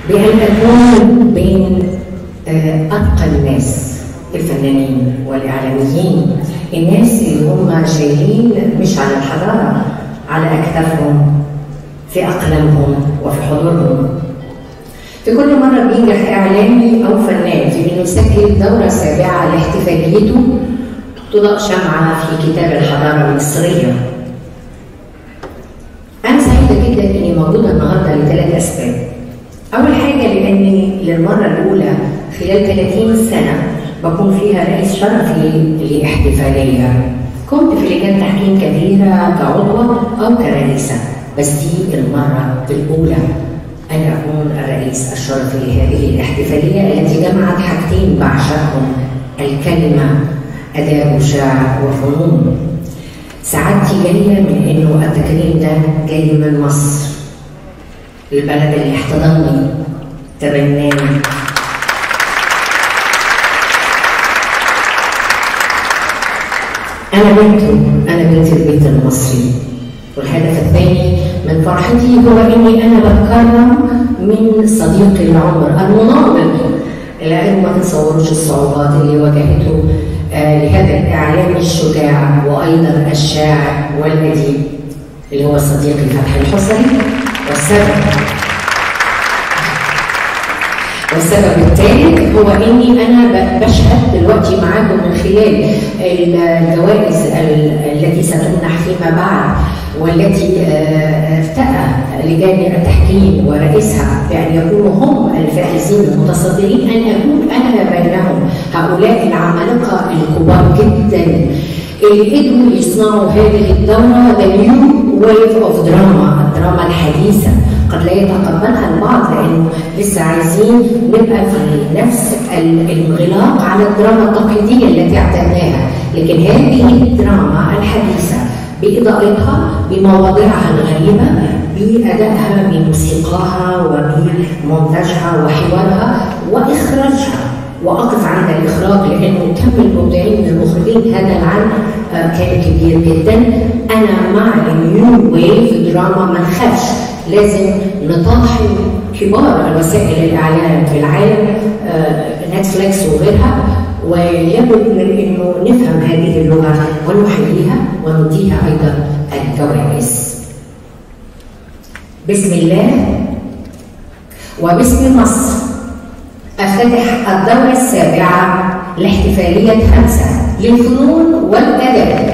بأن أكون بين أتقى الناس، الفنانين والإعلاميين، الناس اللي هم شايلين مش على الحضارة، على أكتافهم، في أقلامهم وفي حضورهم. في كل مرة بينجح إعلامي أو فنان في إنه يسجل دورة سابعة لاحتفاليته تضاء شمعة في كتاب الحضارة المصرية. أنا سعيدة جدا إني موجودة النهاردة لثلاث أسباب. أول حاجة لأني للمرة الأولى خلال 30 سنة بكون فيها رئيس شرفي لاحتفالية. كنت في لجان تحكيم كثيرة كعضوة أو كرئيسة، بس دي المرة الأولى أن أكون الرئيس الشرفي لهذه الاحتفالية التي جمعت حاجتين بعشقهم: الكلمة، أداء وشعر وفنون. سعادتي جاية من إنه التكريم ده جاي من مصر، البلد اللي احتضنني، تبناني. أنا بنت البيت المصري. والهدف الثاني من فرحتي هو إني أنا بتكرم من صديقي العمر المناضل، لأنه ما تتصوروش الصعوبات اللي واجهته لهذا الإعلامي الشجاع وأيضا الشاعر والأديب اللي هو صديقي فتحي الحصري. والسبب الثالث هو اني انا بشهد دلوقتي معاكم من خلال الجوائز التي ستمنح فيما بعد، والتي ارتأى لجان التحكيم ورئيسها بان يكونوا هم الفائزين المتصدرين، ان اكون انا بينهم. هؤلاء العمالقه الكبار جدا اللي قدروا يصنعوا هذه الدوره ذا نيو ويف اوف دراما، الدراما الحديثه. قد لا يتقبلها البعض لانه لسه عايزين نبقى في نفس الانغلاق على الدراما التقليديه التي اعتدناها، لكن هذه الدراما الحديثه باضاءتها، بمواضيعها الغريبه، بادائها، بموسيقاها وبمونتاجها وحوارها واخراجها. واقف عند الاخراج لانه كم المبدعين من المخرجين هذا العام كان كبير جدا. انا مع النيو ويف دراما، ما نخافش، لازم نطاحن كبار الوسائل الاعلام في العالم، نتفليكس وغيرها، ويجب انه نفهم هذه اللغه ونحييها ونديها ايضا الجوائز. بسم الله وباسم مصر افتتح الدورة السابعة لاحتفالية همسة للفنون والأدب